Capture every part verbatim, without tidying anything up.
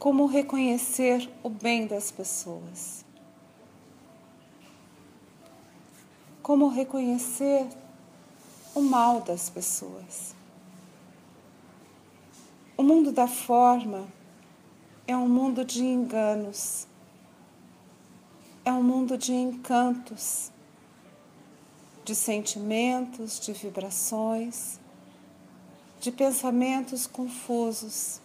como reconhecer o bem das pessoas, como reconhecer o mal das pessoas. O mundo da forma é um mundo de enganos, é um mundo de encantos, de sentimentos, de vibrações, de pensamentos confusos.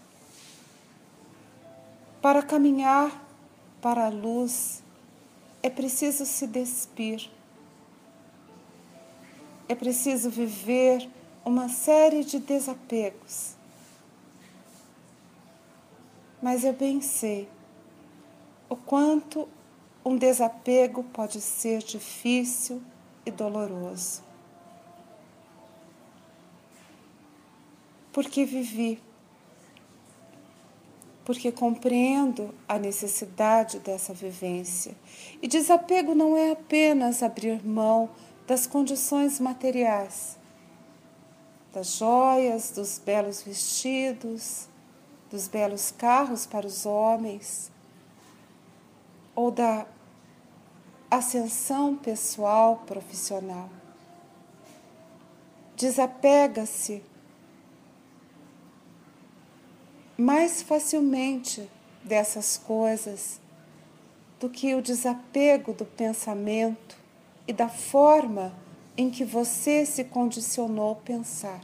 Para caminhar para a luz, é preciso se despir. É preciso viver uma série de desapegos. Mas eu bem sei o quanto um desapego pode ser difícil e doloroso. Porque vivi, porque compreendo a necessidade dessa vivência. E desapego não é apenas abrir mão das condições materiais, das joias, dos belos vestidos, dos belos carros para os homens, ou da ascensão pessoal, profissional. Desapega-se mais facilmente dessas coisas do que o desapego do pensamento e da forma em que você se condicionou pensar.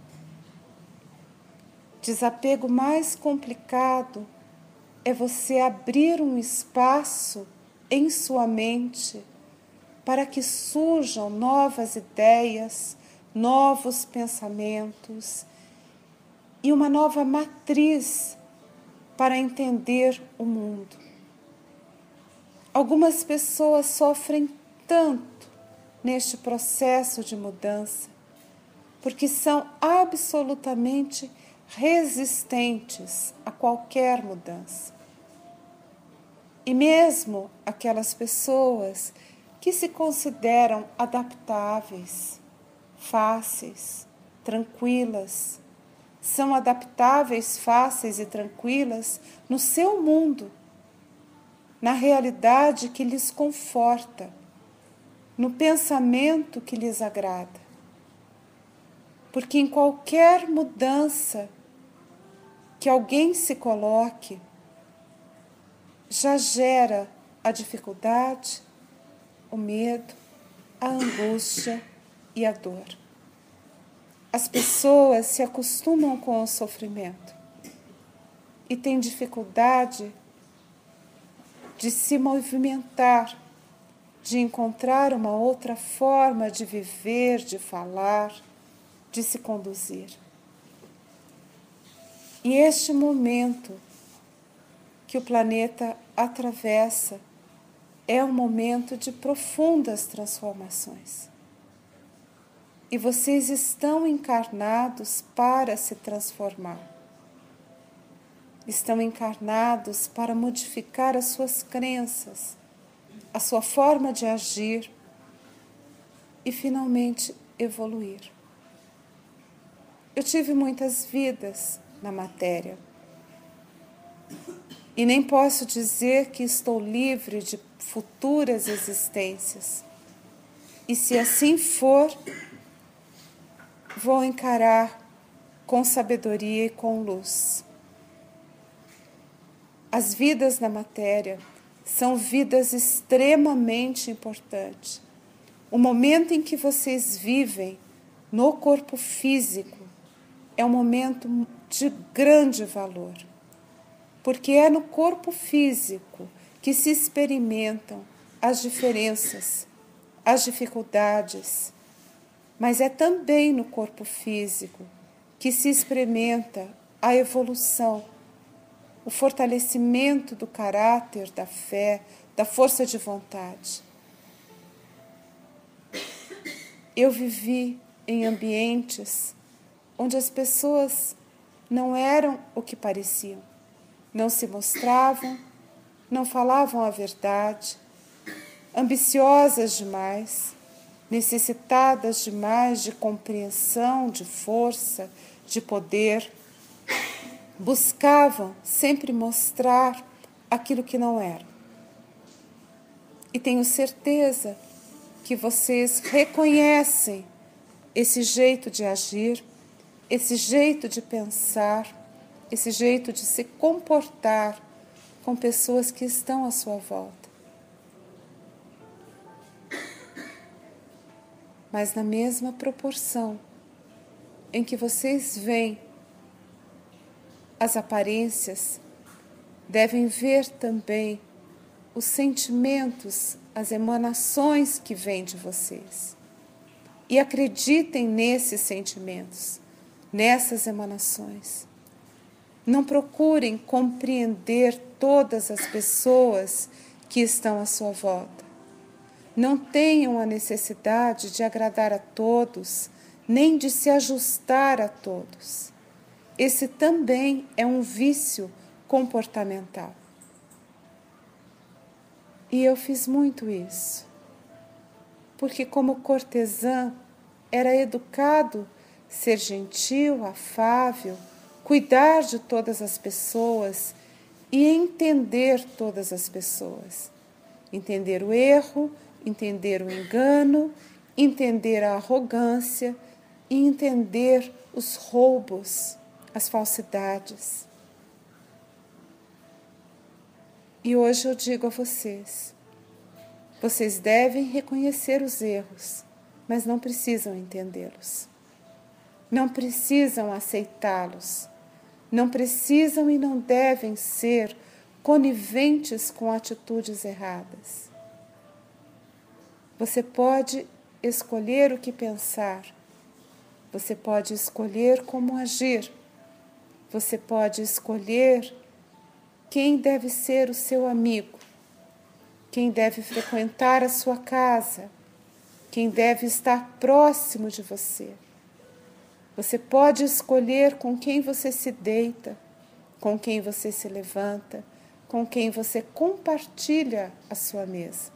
Desapego mais complicado é você abrir um espaço em sua mente para que surjam novas ideias, novos pensamentos e uma nova matriz para entender o mundo. Algumas pessoas sofrem tanto neste processo de mudança porque são absolutamente resistentes a qualquer mudança. E mesmo aquelas pessoas que se consideram adaptáveis, fáceis, tranquilas, são adaptáveis, fáceis e tranquilas no seu mundo, na realidade que lhes conforta, no pensamento que lhes agrada. Porque em qualquer mudança que alguém se coloque, já gera a dificuldade, o medo, a angústia e a dor. As pessoas se acostumam com o sofrimento e têm dificuldade de se movimentar, de encontrar uma outra forma de viver, de falar, de se conduzir. E este momento que o planeta atravessa é um momento de profundas transformações. E vocês estão encarnados para se transformar. Estão encarnados para modificar as suas crenças, a sua forma de agir e finalmente evoluir. Eu tive muitas vidas na matéria e nem posso dizer que estou livre de futuras existências. E se assim for, vou encarar com sabedoria e com luz. As vidas na matéria são vidas extremamente importantes. O momento em que vocês vivem no corpo físico é um momento de grande valor, porque é no corpo físico que se experimentam as diferenças, as dificuldades, mas é também no corpo físico que se experimenta a evolução, o fortalecimento do caráter, da fé, da força de vontade. Eu vivi em ambientes onde as pessoas não eram o que pareciam, não se mostravam, não falavam a verdade, ambiciosas demais, necessitadas demais de compreensão, de força, de poder. buscavam sempre mostrar aquilo que não era. E tenho certeza que vocês reconhecem esse jeito de agir, esse jeito de pensar, esse jeito de se comportar com pessoas que estão à sua volta. Mas na mesma proporção em que vocês veem as aparências, devem ver também os sentimentos, as emanações que vêm de vocês. E acreditem nesses sentimentos, nessas emanações. Não procurem compreender todas as pessoas que estão à sua volta. Não tenham a necessidade de agradar a todos, nem de se ajustar a todos. Esse também é um vício comportamental. E eu fiz muito isso, porque como cortesã era educado ser gentil, afável, cuidar de todas as pessoas e entender todas as pessoas. Entender o erro, entender o engano, entender a arrogância e entender os roubos, as falsidades. E hoje eu digo a vocês, vocês devem reconhecer os erros, mas não precisam entendê-los. Não precisam aceitá-los. Não precisam e não devem ser coniventes com atitudes erradas. Você pode escolher o que pensar. Você pode escolher como agir. Você pode escolher quem deve ser o seu amigo, quem deve frequentar a sua casa, quem deve estar próximo de você. Você pode escolher com quem você se deita, com quem você se levanta, com quem você compartilha a sua mesa.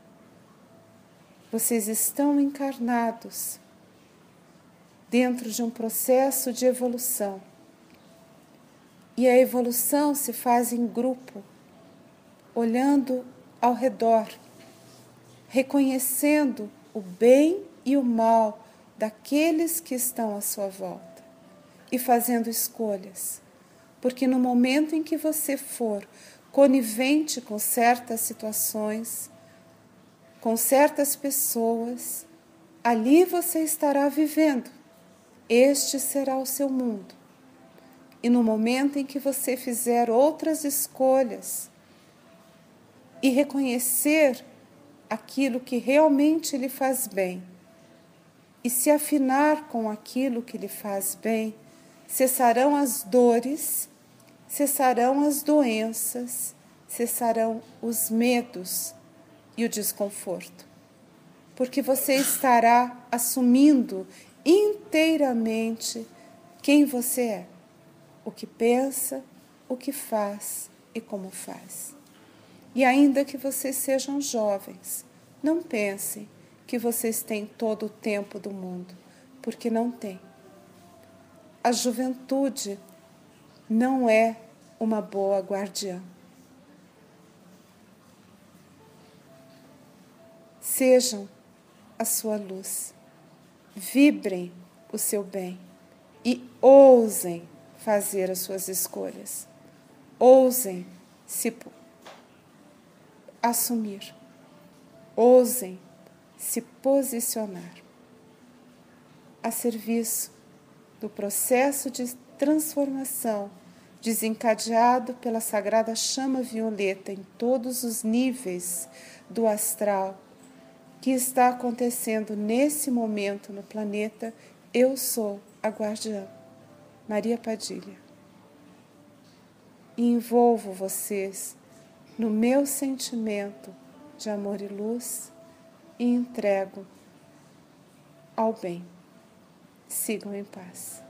Vocês estão encarnados dentro de um processo de evolução. E a evolução se faz em grupo, olhando ao redor, reconhecendo o bem e o mal daqueles que estão à sua volta e fazendo escolhas. Porque no momento em que você for conivente com certas situações, com certas pessoas, ali você estará vivendo. Este será o seu mundo. E no momento em que você fizer outras escolhas e reconhecer aquilo que realmente lhe faz bem e se afinar com aquilo que lhe faz bem, cessarão as dores, cessarão as doenças, cessarão os medos e o desconforto. Porque você estará assumindo inteiramente quem você é. O que pensa, o que faz e como faz. E ainda que vocês sejam jovens, não pensem que vocês têm todo o tempo do mundo, porque não têm. A juventude não é uma boa guardiã. Sejam a sua luz, vibrem o seu bem e ousem fazer as suas escolhas. Ousem se assumir. Ousem se posicionar a serviço do processo de transformação desencadeado pela sagrada chama violeta em todos os níveis do astral que está acontecendo nesse momento no planeta. Eu sou a guardiã, Maria Padilha. E envolvo vocês no meu sentimento de amor e luz e entrego ao bem. Sigam em paz.